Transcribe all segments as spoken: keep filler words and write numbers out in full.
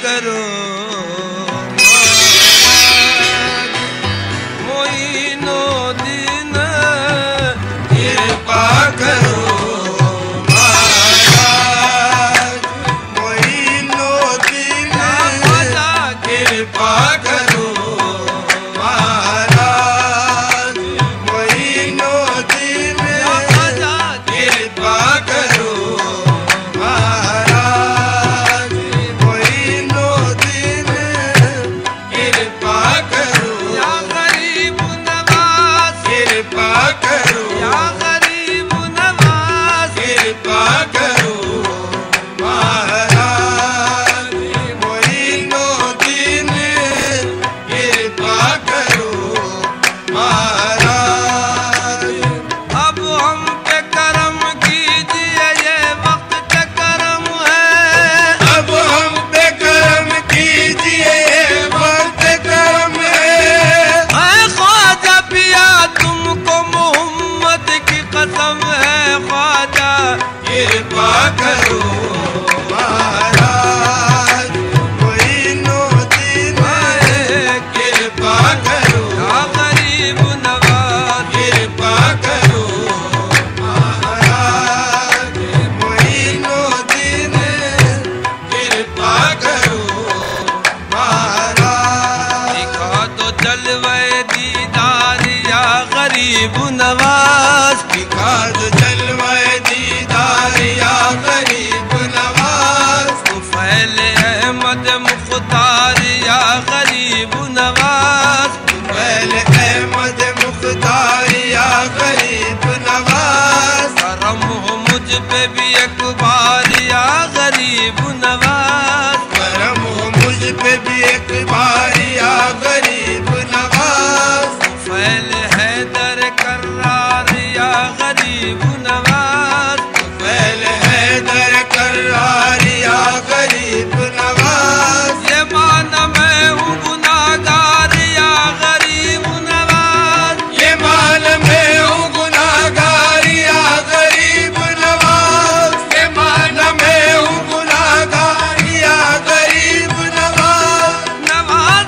करो मोइनो दीन कृपा करो महाराज मोइनो दीन कृपा करो महाराज मोइनो दीन कृपा करो महाराज मोइनो दीन कृपा करो या गरीब नवाज कृपा करो या गरीब नवाज कृपा करो महाराज मोइनो दीन कृपा करो महाराज अब हम पे करम कीजिए ये वक्त के करम है अब हम पे करम कीजिए ये वक्त करम है ऐ ख्वाजा पिया तुमको मोहम्मद की कसम है ख्वाजा कृपा करो महाराज मोइनो दीन कृपा करो या गरीब नवाज कृपा करो महाराज मोइनो दीन कृपा करो महाराज दिखा दो जलवे दीदार या गरीब नवाज दिखा दो जलवे दीदार या गरीब नवाज तुफैल अहमद मुख्तार या गरीब नवाज तुफैल अहमद मुख्तार या गरीब नवाज करम हो मुझ पे भी एक बार या गरीब नवाज करम हो मुझ पे भी एक बार या गरीब नवाज तुफैल हैदर कर्रार या गरीब नवाज तुफैल हैदर कर्रार या गरीब नवाज ये माना मैं हूँ गुनाहगार या गरीब नवाज ये मान मैं हूँ गुनाहगार या गरीब नवाज ये मान मैं हूँ गुनाहगार या गरीब नवाज नवाज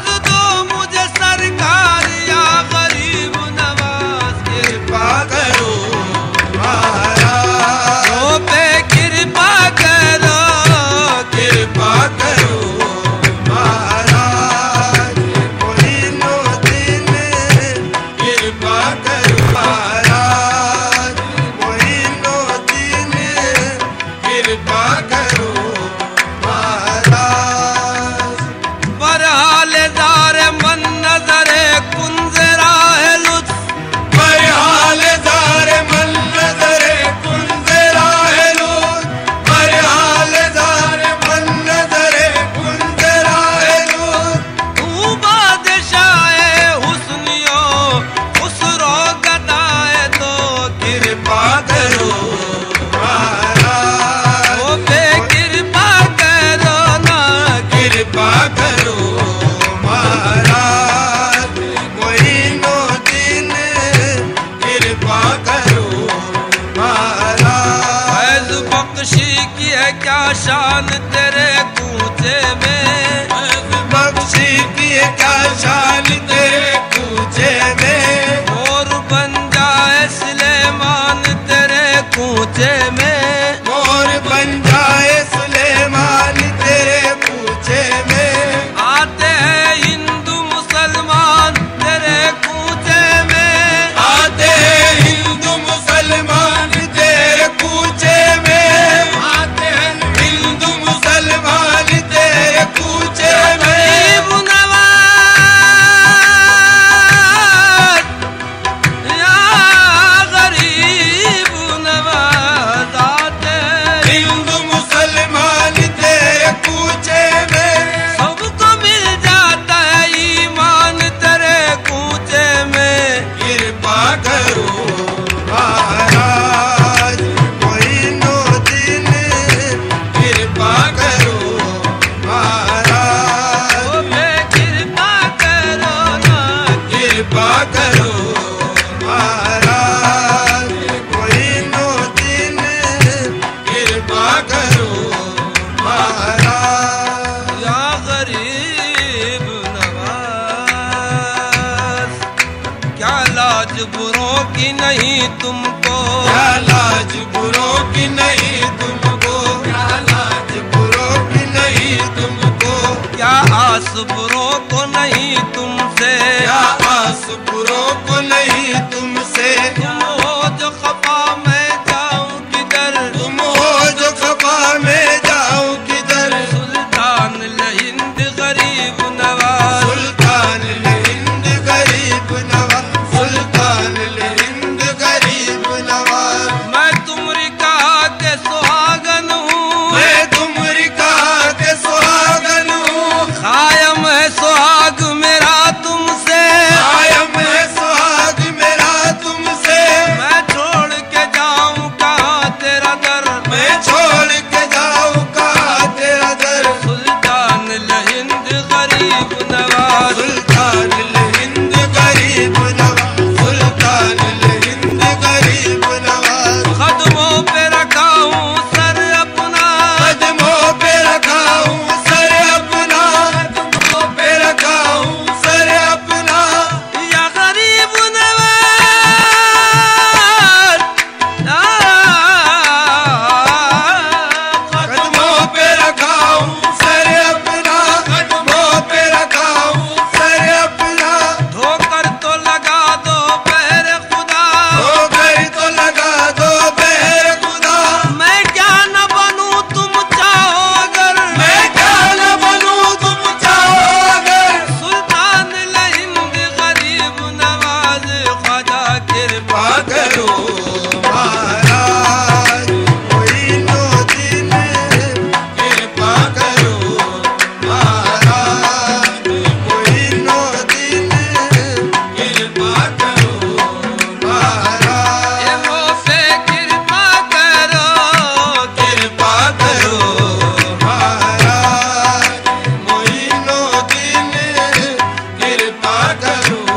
की नहीं तुमको, क्या लाज बुरों की नहीं तुमको, क्या लाज बुरों की नहीं तुमको, क्या आस बुरों को नहीं तुमसे, क्या आस बुरों को नहीं तुमसे। तुम हो जो खफा मैं जाऊं किधर, तुम हो जो खफा मैं जाऊं किधर। सुल्तान हिंद गरीब नवाज, सुल्तान हिंद गरीब नवाज, सुल्तान हिंद गरीब नवाज। मैं तुमरी कहा के सुहागन हूँ, मैं तुमरी कहा के सुहागन हूँ। कायम है सुहाग मेरा तुमसे, कायम है सुहाग मेरा तुमसे। मैं छोड़ के जाऊं कहाँ तेरा दर, मैं छोड़ के जाऊं कहाँ तेरा दर। सुल्तान हिंद गरीब नवाज, सुल्तान हिंद गरीब नवाज, सुल्तान हिंद गरीब नवाज। कदमों पे रखा हूँ सर अपना, कदमों पे रखा हूँ सर अपना, कदमों पे रखा हूँ सर अपना। या गरीब नवाज, कदमों पे रखा हूँ सर अपना, कदमों पे रखा हूँ सर अपना। धोकर तो लगा दो पैर खुदा, ठोकर तो लगा दो पैर खुदा। मैं क्या न बनूं तुम चाहो अगर, मैं क्या न बनूं तुम चाहो अगर। सुल्तान हिंद गरीब नवाज, ख्वाजा कृपा कृपा करो महाराज कोई नो दिन, कृपा करो महाराज कोई नो दिन, कृपा करो महाराज। ये मोसे कृपा करो, कृपा करो महाराज कोई नो दिन, कृपा करो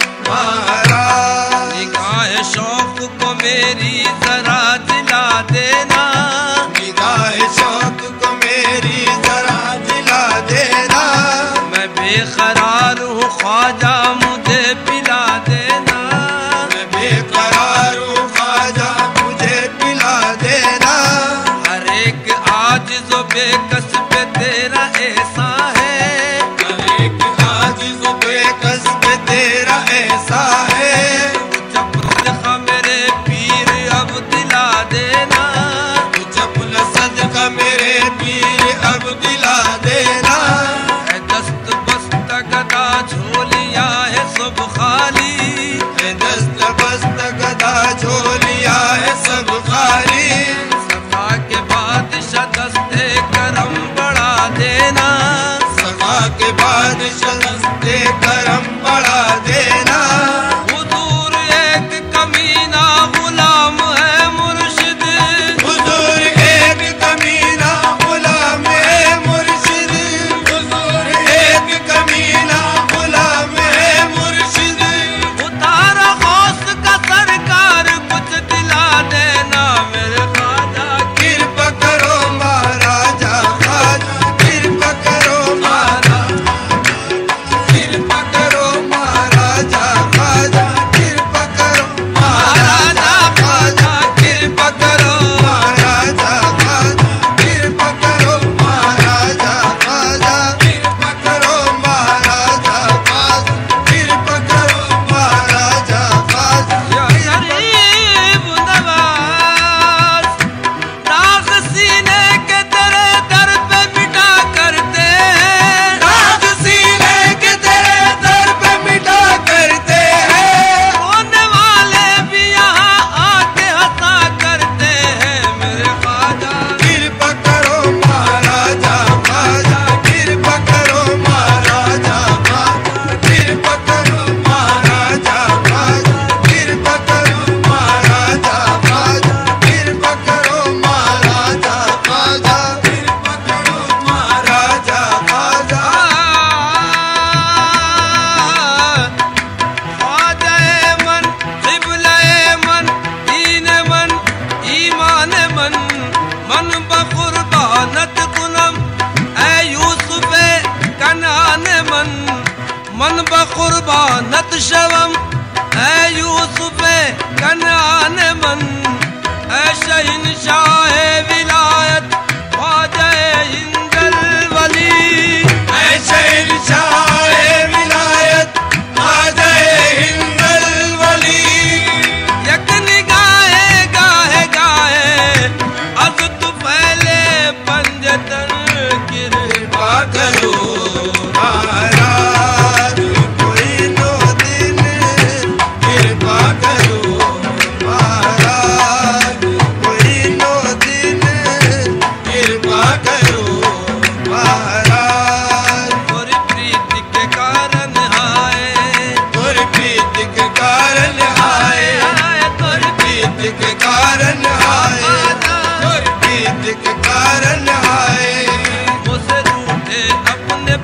महाराज। निगाह शौक को मेरी जरा दिला देना, निगाह शौक को मेरी जरा दिला देना। मैं बेकरार हूँ ख्वाजा मुझे पिला देना, मैं बेकरार हूँ ख्वाजा मुझे पिला देना। हर एक आजिज़ व बेकस पे तेरा ऐसा है, हर एक आजिज़ व बेकस पे तेरा ऐसा है। जब सदका मेरे पीर अब दिला देना, जब सदका मेरे पीर अब दिला देना। है दस्त बस्त गदा झोलिया है सब खाली, है दस्त बस्त गदा झोलिया है सब खाली। सफा के बादशाह दस्ते करम बढ़ा देना, सफा के बाद दस्ते करम बढ़ा देना। हुजूर एक कमीना गुलाम है मुर्शिद, हुजूर एक कमीना गुलाम है मुर्शिद। हुजूर एक कमीना गुलाम है मुर्शिद। उतारा गौस का सरकार कुछ दिला देना मेरे ख्वाजा। कृपा करो महाराजा ख्वाजा, कृपा करो महाराजा, कृपा करो महाराजा ख्वाजा, कृपा करो महाराजा ख्वाजा, कृपा करो महाराजा ख्वाजा, कृपा करो महाराजा ख्वाजा, कृपा करो महाराजा ख्वाजा, कृपा करो महाराजा ख्वाजा। या गरीब नवाज, दाग सीने के तेरे दर पे मिटा करते हैं, दाग सीने के तेरे दर पे मिटा करते हैं। होने वाले भी यहाँ आके हंसा करते हैं मेरे ख्वाजा। कृपा करो महाराजा ख्वाजा, कृपा करो महाराजा ख्वाजा, कृपा करो महाराजा ख्वाजा, कृपा करो महाराजा ख्वाजा, कृपा करो महाराजा ख्वाजा, कृपा करो महाराजा ख्वाजा। ख्वाजा मन, क़िबला मन, दीन मन, ईमान मन, मन बक़ुरबानत कुनम ऐ यूसुफ कनान मन, मन बक़ुरबानत शवम ऐ यूसुफ कनान मन ऐ शहंशाह विलायत ख्वाजा हिंदल वली ऐ शहंशाह विलायत ख्वाजा हिंदल वली यक निगाहे गाहे गाहे अज तू फैले पंजतन कृपा करो महाराज कोई नो दिन कृपा करो महाराज कोई नो दिन कृपा करो महाराज और प्रीति के कारण आए तोर प्रीति के कारण आए तोर प्रीति के कारण आए तोर प्रीति के कारण आए मुझसे रूठे अपने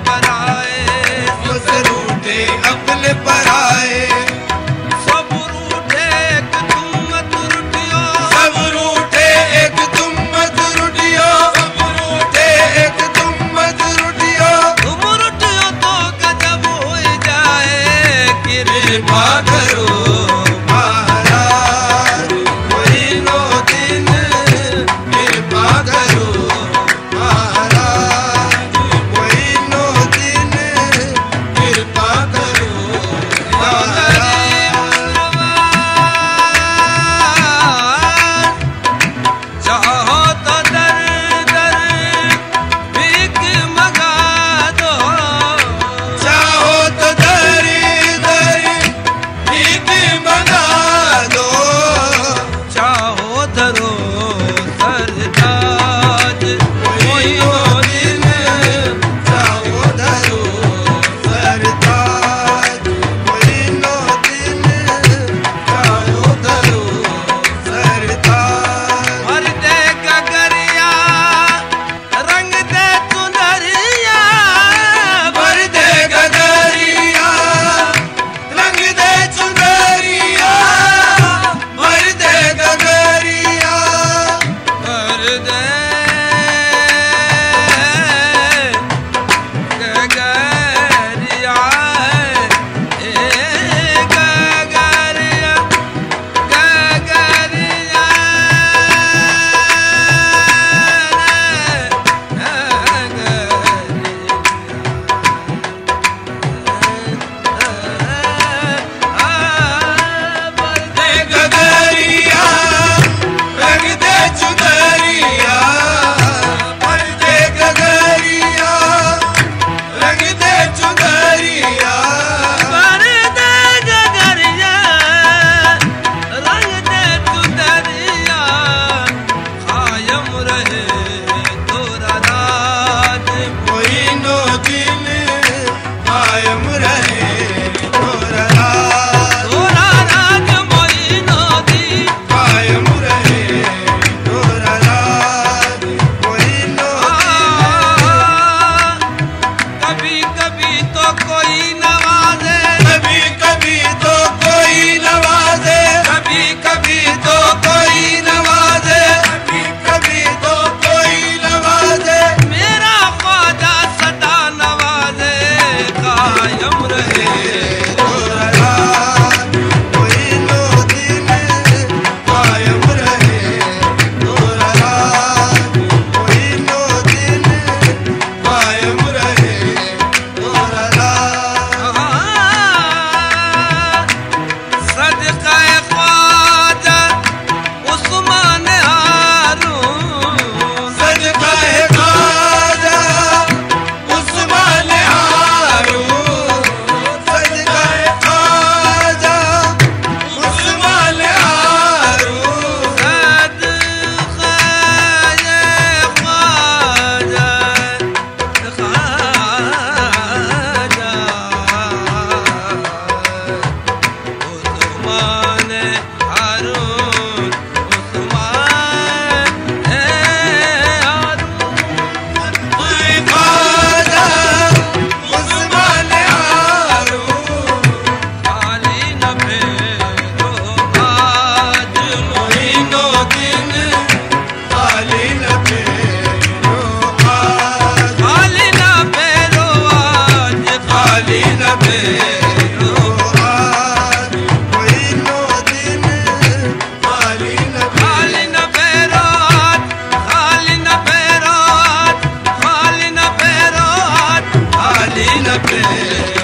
पे